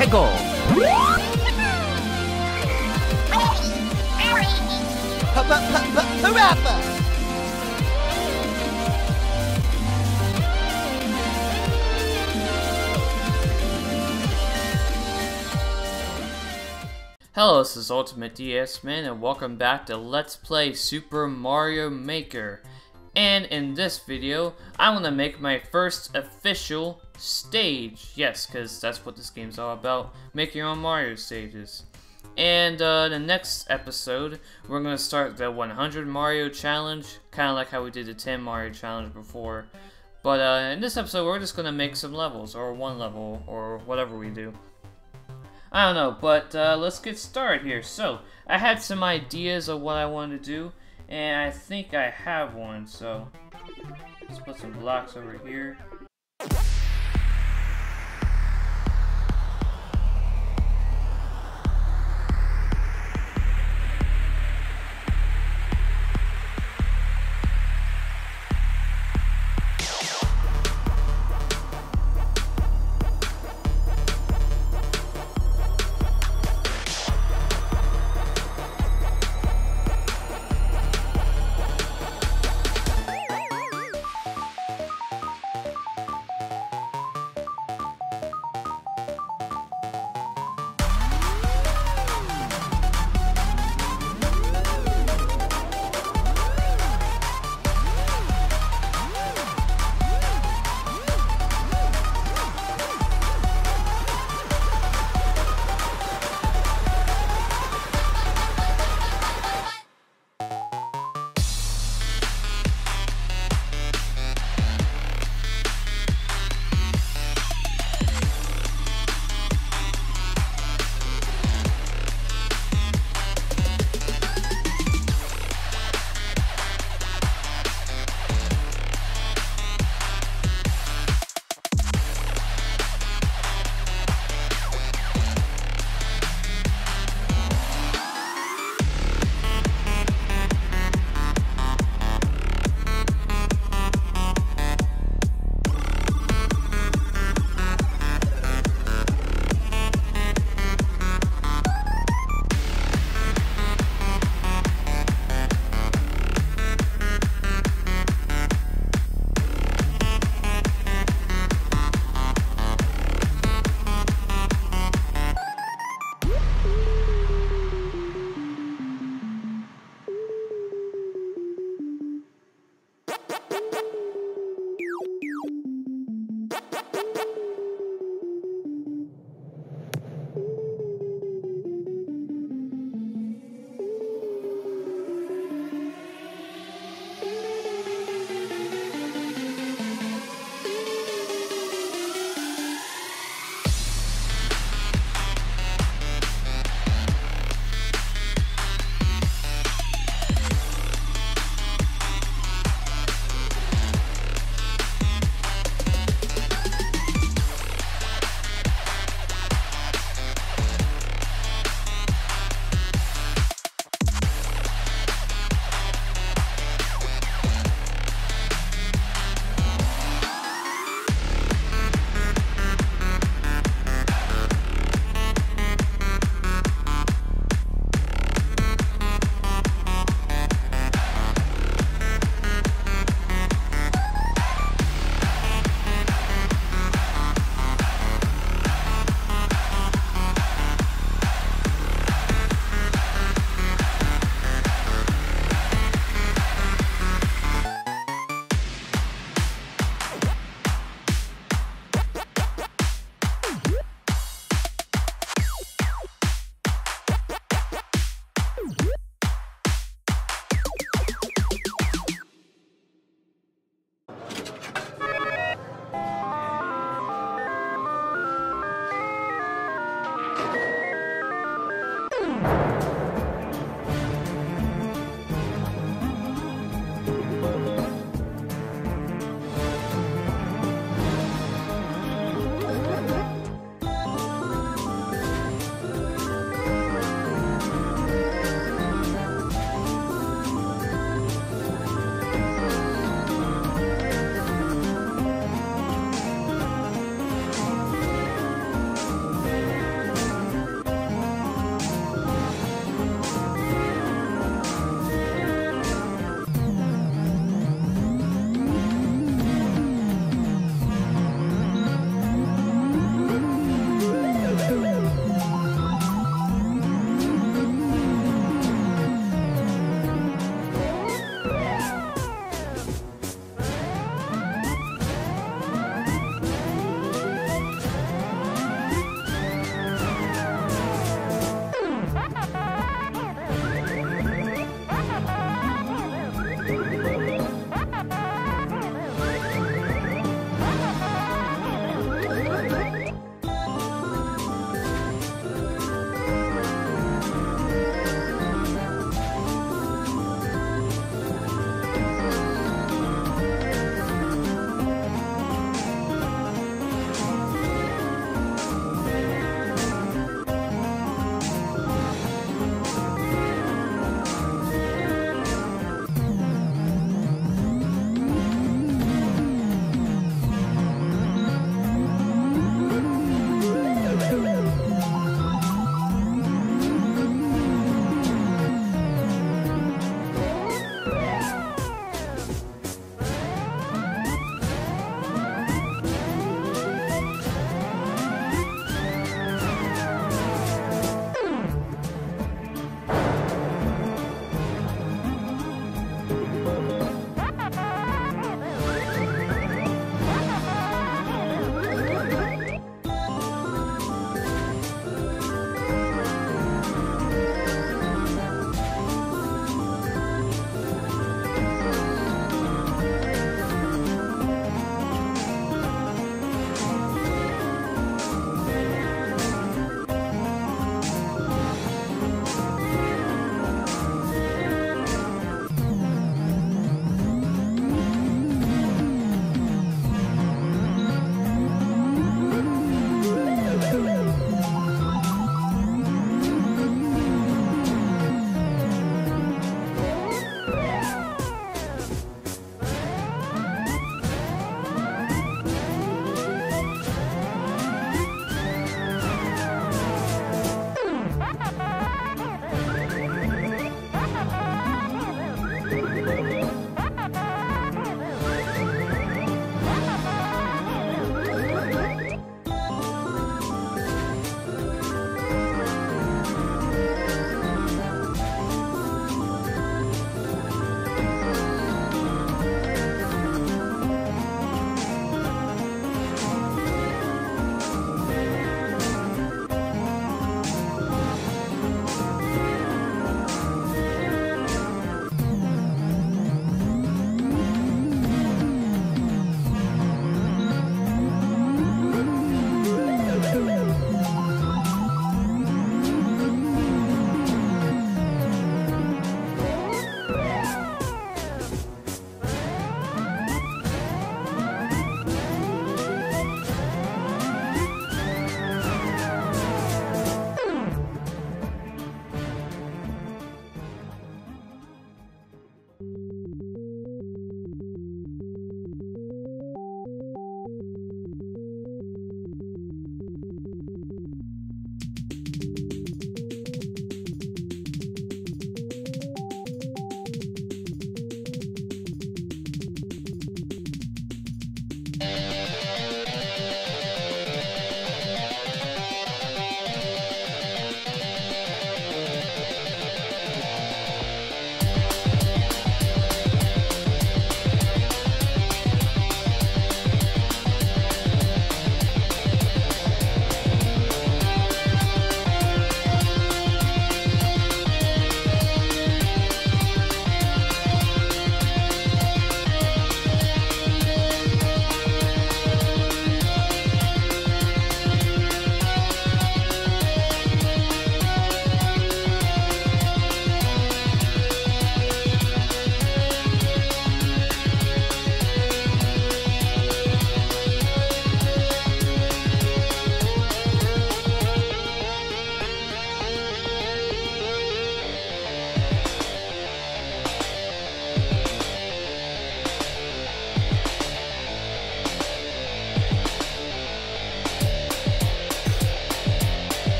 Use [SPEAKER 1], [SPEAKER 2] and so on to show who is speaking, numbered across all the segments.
[SPEAKER 1] 최고! Parappa!
[SPEAKER 2] Hello, this is Ultimate DS Man, and welcome back to Let's Play Super Mario Maker. And in this video, I'm gonna make my first official stage. Yes, because that's what this game's all about, making your own Mario stages. And the next episode, we're gonna start the 100 Mario Challenge, kind of like how we did the 10 Mario Challenge before. But in this episode, we're just gonna make some levels, or one level, or whatever we do. I don't know, but let's get started here. So, I had some ideas of what I wanted to do, and I think I have one, so let's put some blocks over here.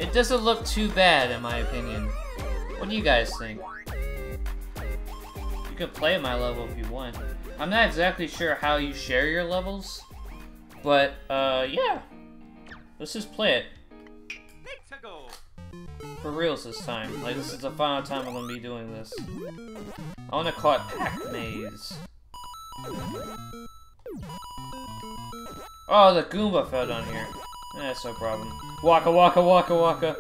[SPEAKER 2] It doesn't look too bad, in my opinion. What do you guys think? You can play my level if you want. I'm not exactly sure how you share your levels, but, yeah. Let's just play it. For reals this time. Like, this is the final time I'm gonna be doing this. I wanna call it Pac Maze. Oh, the Goomba fell down here. That's no problem. Waka waka waka waka.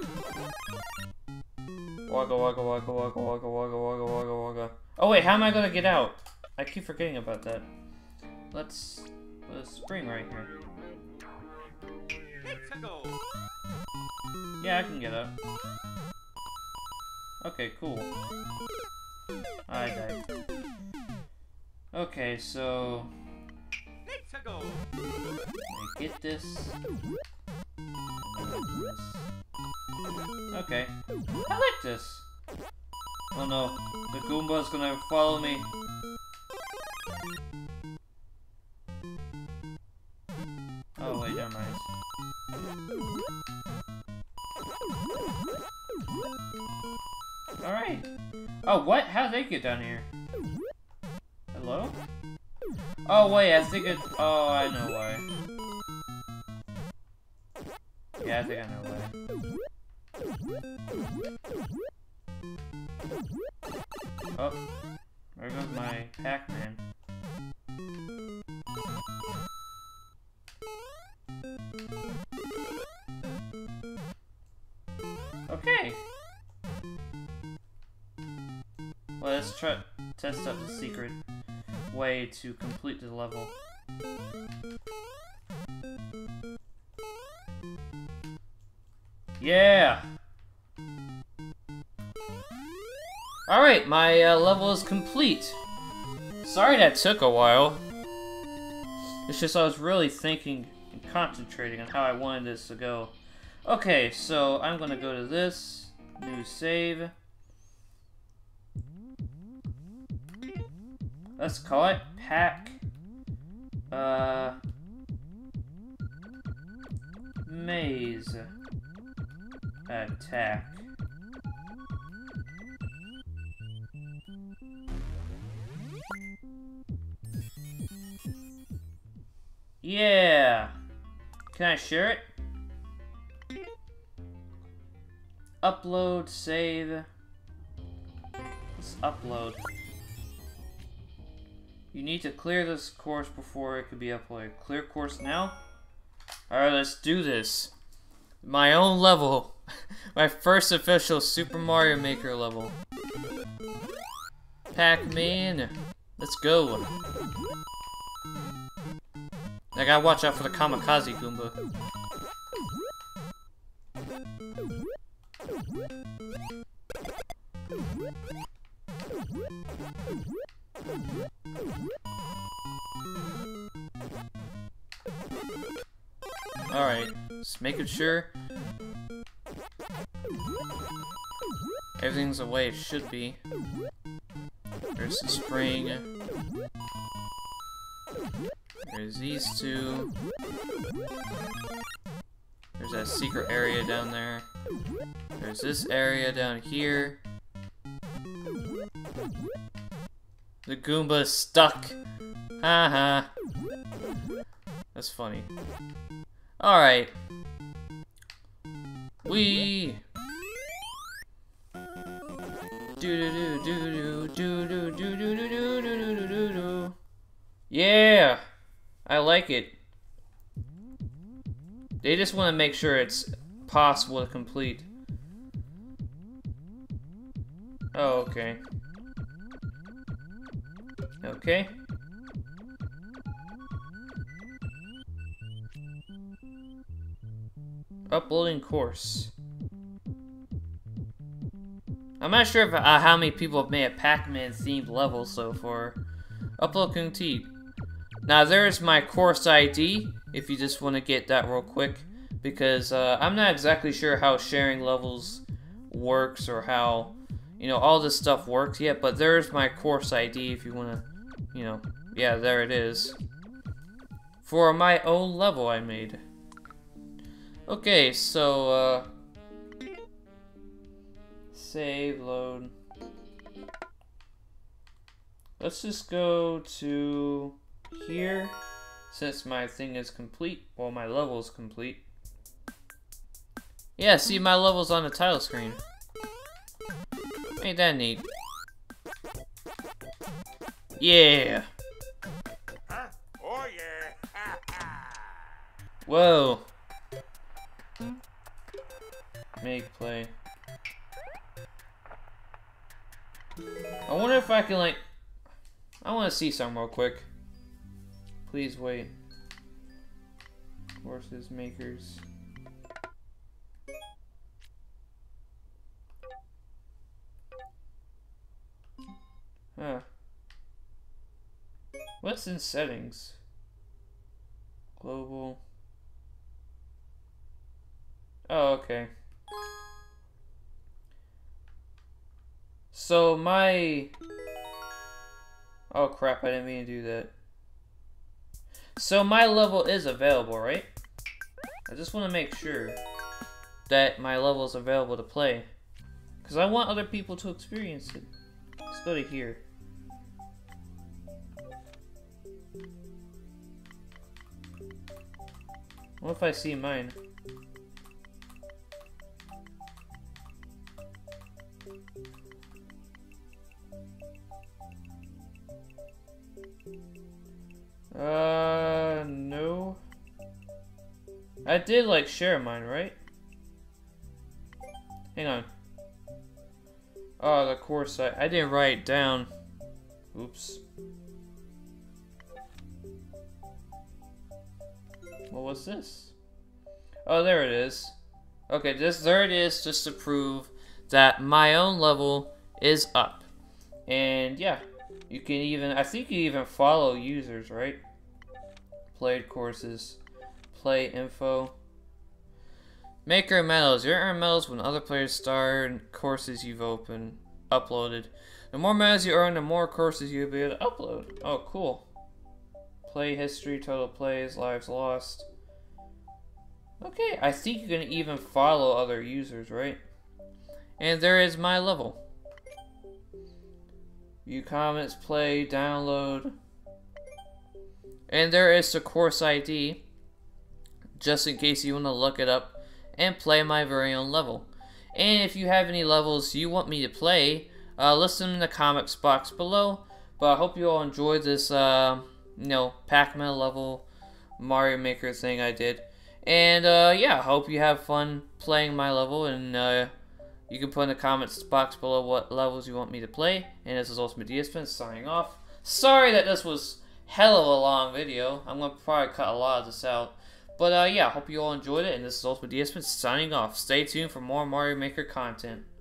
[SPEAKER 2] Waka waka waka waka waka waka waka waka waka. Oh wait, how am I gonna get out? I keep forgetting about that. Let's put a spring right here. Yeah, I can get up. Okay, cool. I died. Okay, so I get this. Okay, I like this. Oh no, the Goomba's gonna follow me. Oh wait, never mind. Alright. Oh, what? How'd they get down here? Hello? Oh, wait, I think it... Oh, I know why. Yeah, I think I know why. Oh. There goes my Pac-Man. Okay. Well, let's try test out the secret way to complete the level. Yeah! Alright, my level is complete. Sorry that took a while. It's just I was really thinking and concentrating on how I wanted this to go. Okay, so I'm gonna go to this, new save. Let's call it Pac Maze Attack. Yeah! Can I share it? Upload, save. Let's upload. You need to clear this course before it can be uploaded. Clear course now? Alright, let's do this. My own level. My first official Super Mario Maker level. Pac-Man. Let's go. I gotta watch out for the Kamikaze Goomba. Alright, just making sure everything's the way it should be. There's the spring. There's these two. There's that secret area down there. There's this area down here. The Goomba's stuck. Haha. That's funny. Alright. We Yeah! I like it. They just want to make sure it's possible to complete. Oh, okay. Okay. Uploading course. I'm not sure if, how many people have made a Pac-Man themed level so far. Upload complete. Now there's my course ID, if you just want to get that real quick. Because I'm not exactly sure how sharing levels works or how, you know, all this stuff works yet. But there's my course ID if you want to, you know, yeah, there it is. For my own level I made. Okay, so, Save, load. Let's just go to here, since my thing is complete. Well, my level is complete. Yeah, see, my level's on the title screen. Ain't that neat? Yeah!
[SPEAKER 1] Huh? Oh yeah!
[SPEAKER 2] Whoa! Make play. I wonder if I can, like... I want to see something real quick. Please wait. Courses, makers. Huh. What's in settings? Global. Oh, okay. So my... Oh crap, I didn't mean to do that. So my level is available, right? I just want to make sure that my level is available to play. Because I want other people to experience it. Let's go to here. What if I see mine? No. I did like share mine, right? Hang on. Oh, the course I didn't write it down. Oops. What was this? Oh, there it is. Okay, there it is, just to prove that my own level is up. And yeah, you can even, I think you even follow users, right? Played courses, play info. Maker medals. You earn medals when other players start courses you've uploaded. The more medals you earn, the more courses you'll be able to upload. Oh, cool. Play history, total plays, lives lost. Okay, I think you can even follow other users, right? And there is my level. View comments, play, download. And there is the course ID, just in case you want to look it up and play my very own level. And if you have any levels you want me to play, list them in the comments box below. But I hope you all enjoyed this, Pac-Man level Mario Maker thing I did. And yeah, I hope you have fun playing my level, and you can put in the comments box below what levels you want me to play. And this is Ultimate DSman signing off. Sorry that this was hell of a long video. I'm going to probably cut a lot of this out. But yeah, I hope you all enjoyed it, and this is Ultimate DSman signing off. Stay tuned for more Mario Maker content.